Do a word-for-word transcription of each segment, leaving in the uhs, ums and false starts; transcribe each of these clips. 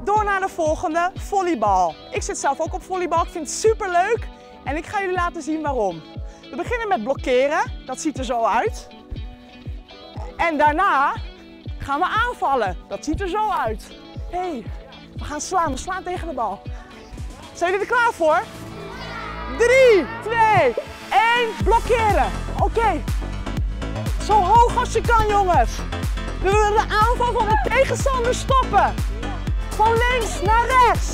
door naar de volgende, volleybal. Ik zit zelf ook op volleybal, ik vind het super leuk en ik ga jullie laten zien waarom. We beginnen met blokkeren, dat ziet er zo uit. En daarna gaan we aanvallen, dat ziet er zo uit. Hé, hey, we gaan slaan, we slaan tegen de bal. Zijn jullie er klaar voor? drie, twee, één, blokkeren. Oké, okay. Zo hoog als je kan, jongens. We willen de aanval van de tegenstander stoppen. Van links naar rechts.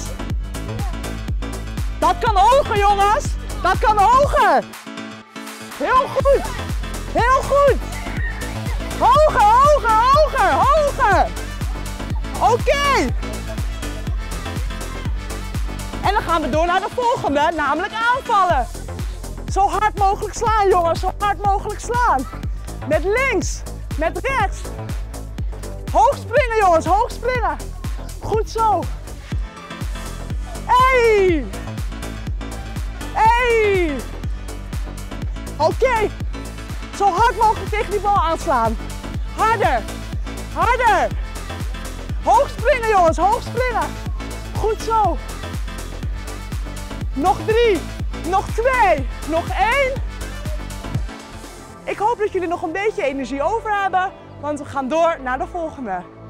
Dat kan hoger, jongens. Dat kan hoger. Heel goed. Heel goed. Hoger, hoger, hoger, hoger. Oké. Okay. En dan gaan we door naar de volgende, namelijk aanvallen. Zo hard mogelijk slaan, jongens. Zo hard mogelijk slaan. Met links, met rechts. Hoog springen, jongens. Hoog springen. Goed zo. Hey. Hey. Oké. Okay. Zo hard mogelijk tegen die bal aanslaan. Harder. Harder. Hoog springen, jongens. Hoog springen. Goed zo. Nog drie. Nog twee. Nog één. Ik hoop dat jullie nog een beetje energie over hebben, want we gaan door naar de volgende.